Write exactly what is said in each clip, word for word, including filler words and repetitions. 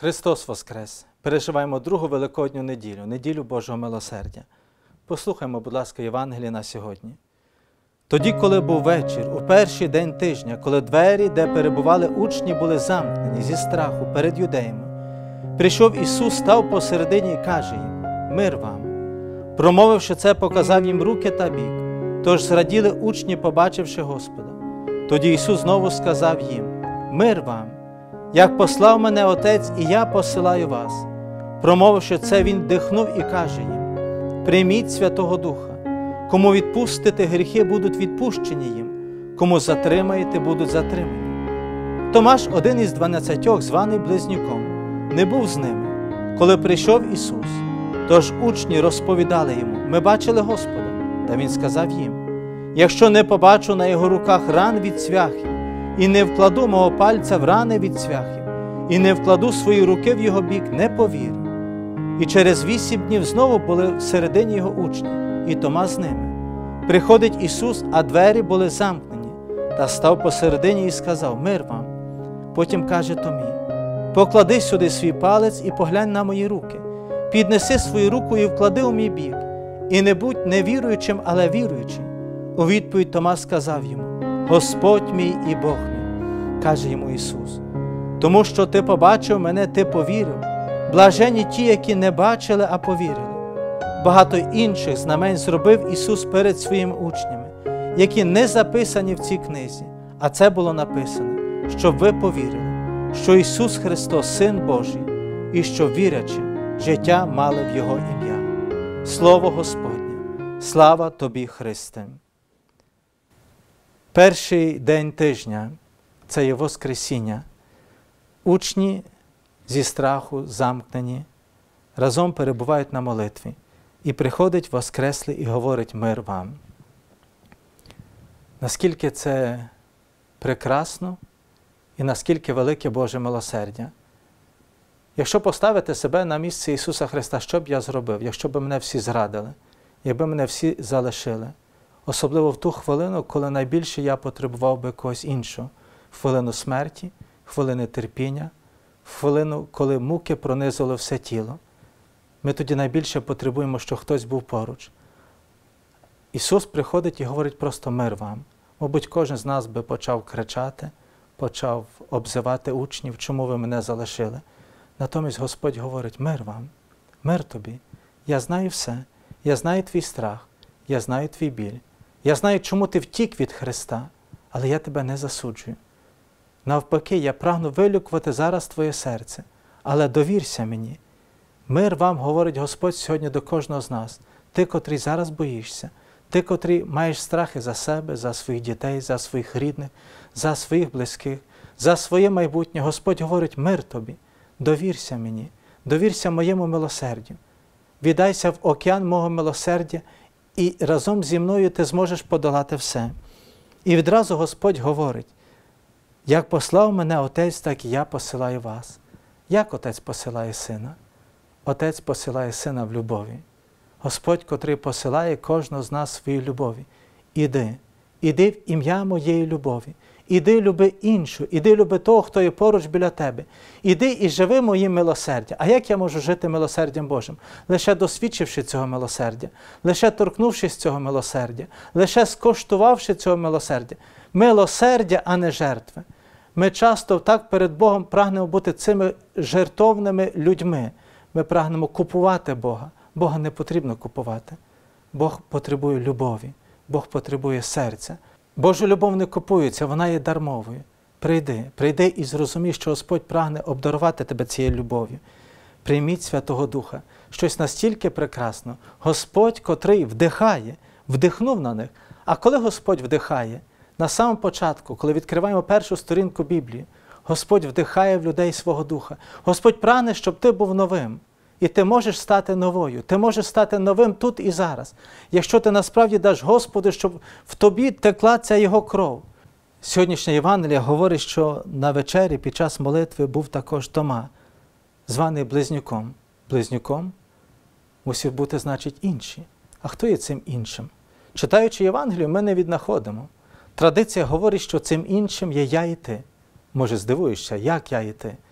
Христос Воскрес! Переживаємо другу Великодню неділю, неділю Божого милосердя. Послухаймо, будь ласка, Євангеліє на сьогодні. Тоді, коли був вечір, у перший день тижня, коли двері, де перебували учні, були замкнені зі страху перед юдеями, прийшов Ісус, став посередині і каже їм: «Мир вам!» Промовивши це, показав їм руки та бік. Тож зраділи учні, побачивши Господа. Тоді Ісус знову сказав їм: «Мир вам! Як послав мене Отець, і я посилаю вас». Промовивши це, Він вдихнув і каже їм: «Прийміть Святого Духа. Кому відпустите гріхи, будуть відпущені їм, кому затримаєте, будуть затримані». Томаш, один із дванадцятьох, званий Близнюком, не був з ними, коли прийшов Ісус. Тож учні розповідали йому: «Ми бачили Господа». Та Він сказав їм: «Якщо не побачу на його руках ран від цвяхів, і не вкладу мого пальця в рани від цвяхів, і не вкладу свої руки в його бік, не повірю». І через вісім днів знову були всередині його учні, і Тома з ними. Приходить Ісус, а двері були замкнені, та став посередині і сказав: «Мир вам». Потім каже Томі: «Поклади сюди свій палець і поглянь на мої руки. Піднеси свою руку і вклади у мій бік. І не будь невіруючим, але віруючим». У відповідь Тома сказав йому: «Господь мій і Бог мій». Каже йому Ісус: «Тому що ти побачив мене, ти повірив. Блаженні ті, які не бачили, а повірили». Багато інших знамень зробив Ісус перед своїми учнями, які не записані в цій книзі, а це було написано, щоб ви повірили, що Ісус Христос – Син Божий, і що, вірячи, життя мали в Його ім'я. Слово Господнє! Слава Тобі, Христе! Перший день тижня – це є Воскресіння. Учні зі страху замкнені, разом перебувають на молитві. І приходить Воскреслий і говорить: «Мир вам». Наскільки це прекрасно і наскільки велике Боже милосердя. Якщо поставити себе на місце Ісуса Христа, що б я зробив, якщо б мене всі зрадили, якби мене всі залишили? Особливо в ту хвилину, коли найбільше я потребував би когось іншого. В хвилину смерті, хвилини терпіння, в хвилину, коли муки пронизували все тіло. Ми тоді найбільше потребуємо, щоб хтось був поруч. Ісус приходить і говорить просто: «Мир вам». Мабуть, кожен з нас би почав кричати, почав обзивати учнів: «Чому ви мене залишили?» Натомість Господь говорить: «Мир вам, мир тобі. Я знаю все. Я знаю твій страх, я знаю твій біль. Я знаю, чому ти втік від Христа, але я тебе не засуджую. Навпаки, я прагну вилікувати зараз твоє серце, але довірся мені». Мир вам, говорить Господь сьогодні до кожного з нас. Ти, котрий зараз боїшся, ти, котрий маєш страхи за себе, за своїх дітей, за своїх рідних, за своїх близьких, за своє майбутнє. Господь говорить: «Мир тобі, довірся мені, довірся моєму милосердю. Віддайся в океан мого милосердя, і разом зі мною ти зможеш подолати все». І відразу Господь говорить: «Як послав мене Отець, так і я посилаю вас». Як Отець посилає Сина? Отець посилає Сина в любові. Господь, котрий посилає кожного з нас своїй любові. Іди, іди в ім'я моєї любові. Іди, люби іншу, іди, люби того, хто є поруч біля тебе. Іди і живи моїм милосердям. А як я можу жити милосердям Божим? Лише досвідчивши цього милосердя, лише торкнувшись цього милосердя, лише скоштувавши цього милосердя. Милосердя, а не жертви. Ми часто так перед Богом прагнемо бути цими жертовними людьми. Ми прагнемо купувати Бога. Бога не потрібно купувати. Бог потребує любові. Бог потребує серця. Божу любов не купується, вона є дармовою. Прийди, прийди і зрозумій, що Господь прагне обдарувати тебе цією любов'ю. Прийміть Святого Духа. Щось настільки прекрасно. Господь, котрий вдихає, вдихнув на них. А коли Господь вдихає? На самому початку, коли відкриваємо першу сторінку Біблії, Господь вдихає в людей свого Духа. Господь прагне, щоб ти був новим. І ти можеш стати новою. Ти можеш стати новим тут і зараз. Якщо ти насправді даш Господу, щоб в тобі текла ця Його кров. Сьогоднішня Євангелія говорить, що на вечері під час молитви був також Тома, званий Близнюком. Близнюком мусив бути, значить, інші. А хто є цим іншим? Читаючи Євангелію, ми не віднаходимо. Традиція говорить, що цим іншим є я і ти. Може, здивуєшся, як я і ти?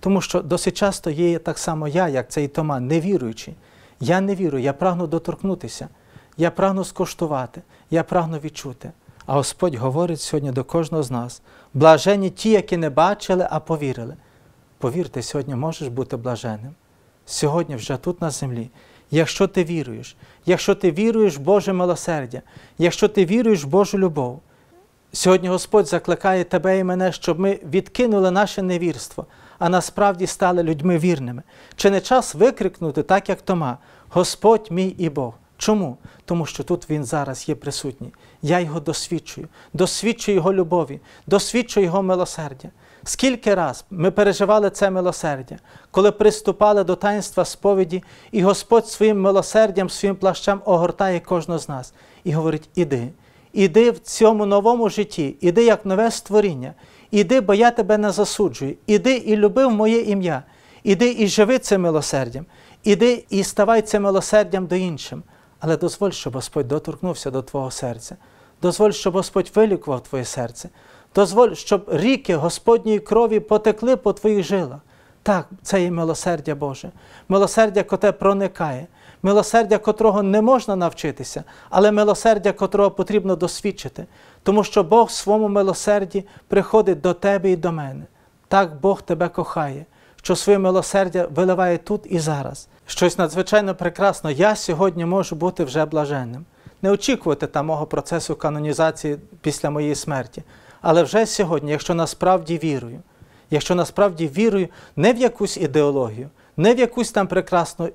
Тому що досить часто є так само я, як цей Тома, невіруючий. Я не вірю, я прагну доторкнутися, я прагну скуштувати, я прагну відчути. А Господь говорить сьогодні до кожного з нас: блаженні ті, які не бачили, а повірили. Повірте, сьогодні можеш бути блаженним. Сьогодні вже тут на землі. Якщо ти віруєш, якщо ти віруєш в Боже милосердя, якщо ти віруєш в Божу любов, сьогодні Господь закликає тебе і мене, щоб ми відкинули наше невірство, а насправді стали людьми вірними. Чи не час викрикнути, так як Тома: Господь мій і Бог? Чому? Тому що тут Він зараз є присутній. Я Його досвідчую, досвідчую Його любові, досвідчую Його милосердя. Скільки раз ми переживали це милосердя, коли приступали до таїнства сповіді, і Господь своїм милосердям, своїм плащем огортає кожного з нас і говорить: іди, іди в цьому новому житті, іди як нове створіння, іди, бо я тебе не засуджую, іди і люби в моє ім'я, іди і живи цим милосердям, іди і ставай цим милосердям до іншим. Але дозволь, щоб Господь доторкнувся до твого серця, дозволь, щоб Господь вилікував твоє серце, дозволь, щоб ріки Господньої крові потекли по твоїх жилах. Так, це є милосердя Боже, милосердя, котре проникає, милосердя, котрого не можна навчитися, але милосердя, котрого потрібно досвідчити, тому що Бог в своєму милосерді приходить до тебе і до мене. Так Бог тебе кохає, що своє милосердя виливає тут і зараз. Щось надзвичайно прекрасно. Я сьогодні можу бути вже блаженним. Не очікувати там мого процесу канонізації після моєї смерті. Але вже сьогодні, якщо насправді вірую, якщо насправді вірую не в якусь ідеологію, не в якусь там прекрасну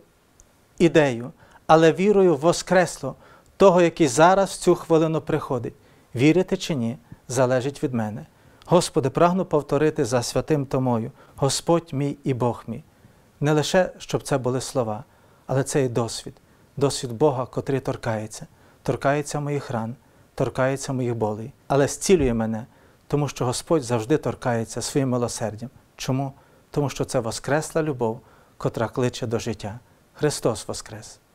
ідею, але вірую в воскресло того, який зараз в цю хвилину приходить. Вірити чи ні, залежить від мене. Господи, прагну повторити за святим Томою: Господь мій і Бог мій. Не лише, щоб це були слова, але це і досвід. Досвід Бога, котрий торкається. Торкається моїх ран, торкається моїх болей, але зцілює мене, тому що Господь завжди торкається своїм милосердям. Чому? Тому що це воскресла любов, котра кличе до життя. Христос воскрес!